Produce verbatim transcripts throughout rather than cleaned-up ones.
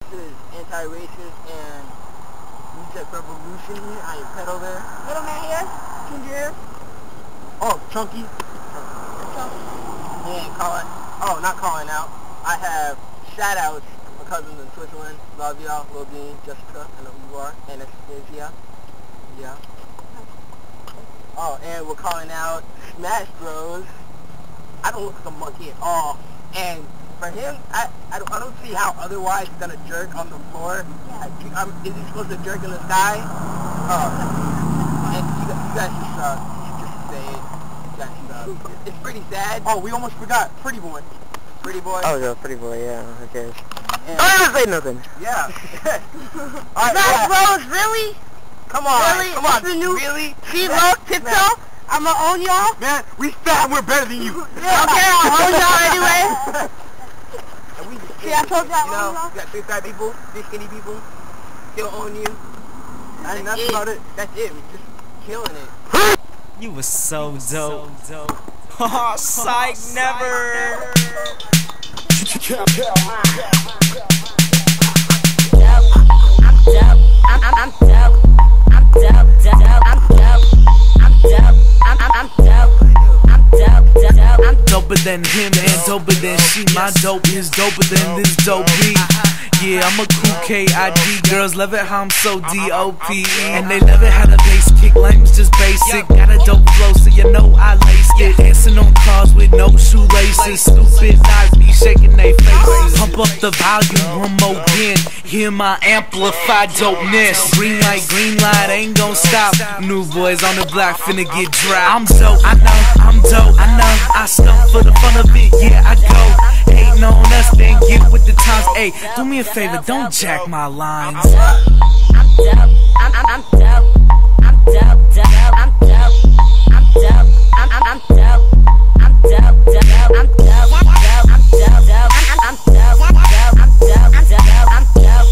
is anti-racist and Reset Revolution. I am pedal there. Little man here, Ginger. Oh, Chunky. Chunky. Yeah, calling. Oh, not calling out. I have shout outs. My cousins in Switzerland. Love y'all. Lil Dean, Jessica, I know who you are. Anastasia. Yeah. Oh, and we're calling out Smash Bros. I don't look like a monkey at all. And for him, I I don't, I don't see how otherwise he's gonna jerk on the floor. I, I'm, is he supposed to jerk in the sky? Oh. And you, you guys just uh, just say it. You guys uh, it's, it's pretty sad. Oh, we almost forgot. Pretty Boy. Pretty Boy. Oh, yeah, Pretty Boy. Yeah. Okay. And, I didn't say nothing. Yeah. All right, Smash Bros. Really? Come on. Really? Come on. The new really? See, look, Tiptoe. I'ma own y'all. Man, we fat. We're better than you. Yeah. Okay, I'll own y'all anyway. And we just See, I told you I you own know, y'all. you got three fat people, three skinny people, still own you. And that's it. about it. That's it. We're just killing it. You was so dope. Oh, psych, never. I'm I'm I'm dope. I'm dope, dope. I'm dope. I'm dope. I'm I'm I'm dope. I'm dope, dope. I'm Doper than him and doper than she. My dope is doper than this dope beat. Yeah, I'm a cool K I D. Girls love it how I'm so D O P E. And they love it how the bass kick. Language just basic. Got a dope flow so you know I laced it. Dancing on cars with no shoelaces. Stupid eyes be shaking they faces. Pump up the volume one more again. Hear my amplified dopeness. Green light, green light, ain't gon' stop. New boys on the block finna get dry. I'm dope, I know, I'm dope, I know. I stump for the fun of it, yeah I go. Hating on us, then get with the times. Hey, do me a favor, don't jack my lines. I'm dope. I'm I'm I'm dope. I'm dope, dope. I'm dope. I'm dope. I'm I'm I'm dope. I'm dope, dope. I'm dope, dope. I'm dope, dope. I'm I'm dope, dope. I'm dope, dope. I'm dope,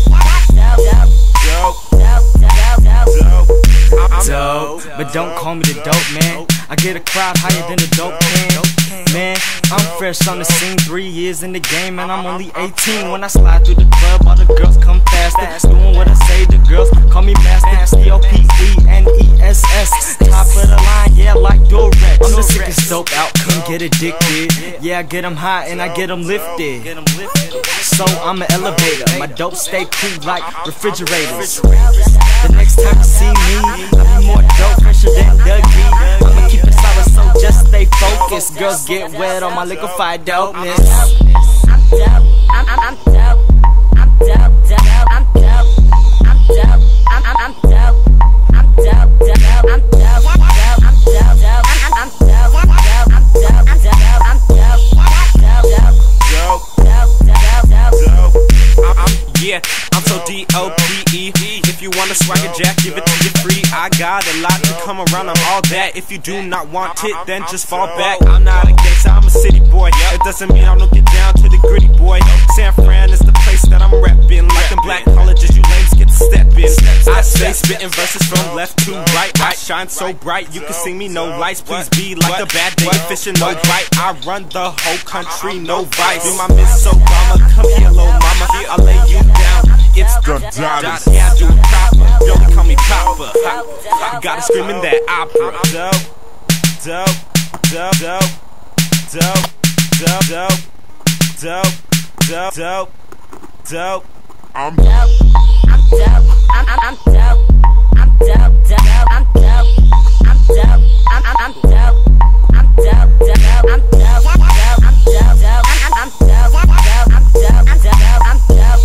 dope, dope. Dope, but don't call me the dope man. I get a crowd higher than the dope can. Man, I'm fresh on the scene, three years in the game, and I'm only eighteen. When I slide through the club, all the girls come faster. Doing what I say, the girls call me master. D O P E N E S S. Top of the line, yeah, like Durex. I'm the sickest dope out, come get addicted. Yeah, I get them high and I get them lifted. So I'm an elevator, my dope stay cool like refrigerators. The next time you see me, I'll be more dope, fresher than Dougie. I'ma keep it solid, so just stay focused. Girls get wet on my liquefied dopeness. I'm dope. I'm I'm I'm dope. I'm dope, dope. I'm dope. I'm dope. I'm I'm I'm dope. I'm dope, dope. I'm dope, dope. I'm dope, dope. I'm I'm I'm dope, dope. I'm dope, dope. I'm dope, dope. Dope, dope, dope, dope. I'm, yeah, I'm so D O P E. If you want a swagger jack, give it to you free. I got a lot to come around, I'm all that. If you do not want it, then just fall back. I'm not a gangster, I'm a city boy. It doesn't mean I don't get down to the gritty boy. San Fran is the place that I'm reppin'. Like in black colleges, you lames get to step in. I stay spittin' verses from left to right. I shine so bright, you can see me, no lights. Please be like a bad day, fishing, no bite. I run the whole country, no vice. Be my Miss Obama, come here, little mama. I'll lay you down. It's the Dottie. Yeah, I do it proper. Yo, they call me Papa. I gotta scream in that opera. Dope, dope, dope, dope, dope, dope, dope, dope, dope, dope. I'm dope. I'm dope. I'm I'm I'm dope. I'm dope, dope. I'm dope. I'm dope. I'm I'm I'm dope. I'm dope, dope. I'm dope, dope. I'm dope, dope. I'm I'm I'm dope, dope. I'm dope, dope. I'm dope, dope.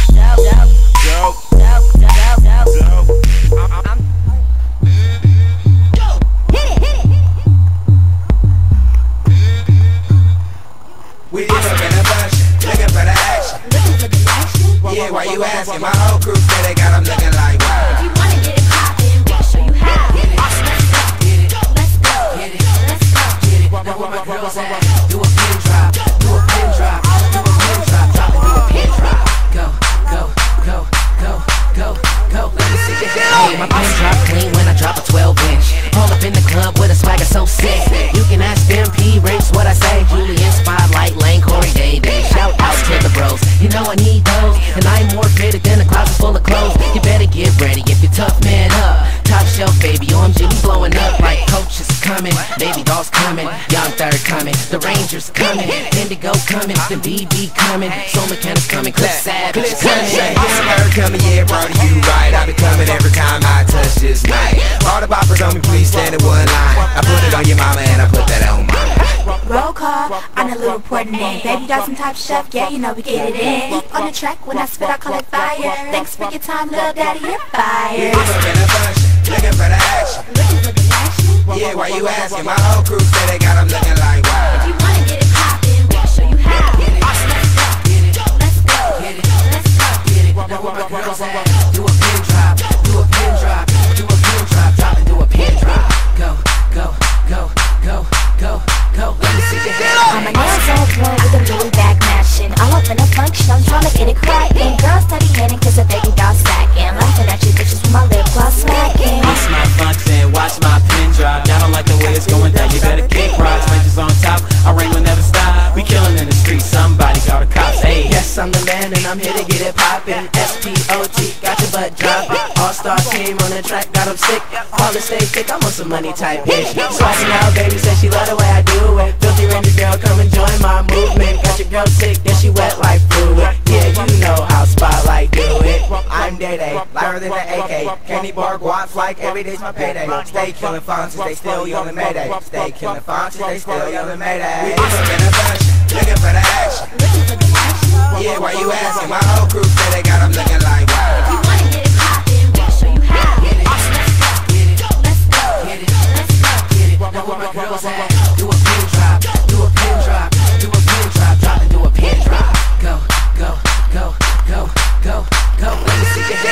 dope, Dope, dope, dope, dope. I'm We did up in a bunch, looking for the action. Yeah, why you asking? My whole crew say they got them looking like wow. If you wanna get it poppin', we'll show you how. Get it, Let's go, let's go, get it, let's go. get it. Now where my girls at? Do a pin drop, do a pin drop, do a pin drop, drop it, do a pin drop. Go, go, go, go, go, go. Let me see you down. Hey, my pin drop clean when I drop a twelve inch. All up in the club with a swagger so sick. You can ask them P Rapes what I say. Julian Spotlight, Lane, Corey, Day Day. Shout out to the bros. You know I need those, and I'm more fit The Rangers coming, Indigo coming, the B B coming, Soul Mechanics coming, Clip Savage coming. Bird coming, yeah, bro, you right. I be coming every time I touch this mic. All the boppers on me, please stand in one line. I put it on your mama and I put that on mine. Roll call, on a little reporting in. Baby Dawson type chef, yeah, you know we get it in. On the track, when I spit, I call it fire. Thanks for your time, little daddy, you're fired. Looking for the action. Looking for the action? Yeah, why you asking? My whole crew say they got them looking like wow. If you wanna get it poppin', we'll show you how. Let's go, let's go, let's go. Now where my girls at? Do a pin drop, do a pin drop, do a pin drop, drop and do a pin drop. Go, go, go, go, go, go. Let me see your hands. On my nails all blown with a Louis bag matching. All up in a function, I'm tryna get it crackin'. Girls steady hitting cause the baby doll stacking. Laughing at you bitches with my lip gloss smacking. Watch my function, watch my pin drop. Y'all don't like the way it's going down, you better kick rocks. Rangers on top, our rain will never stop. We killing in the streets, somebody call the cops. Hey, yes, I'm the man and I'm here to get it poppin'. S P O T, got your butt droppin'. All-star team on the track, got them sick. All the stay thick, I'm on some money type bitch. Swaggin' out, baby, said she love the way I do it. Filthy Ranger girl, come and join my movement. Got your girl sick, then she wet like fluid. Yeah, you know how Spotlight do it. I'm Day-Day, lighter than the A K. Candy bar guaps like every day's my payday. Stay killing fonts, they still yelling Mayday. Stay killing fonts, they still yelling Mayday. We just in a bunch, looking for the action. Looking for the action? Yeah, why you asking? My whole crew say they got them looking like wow. If you wanna get it poppin', we'll show you how. Let's go, let's go, let's go. Now where my girls at? Do a pin drop, do a pin drop, do a pin drop, drop and do a pin drop. Go, go, go, go, go, go. Let me see your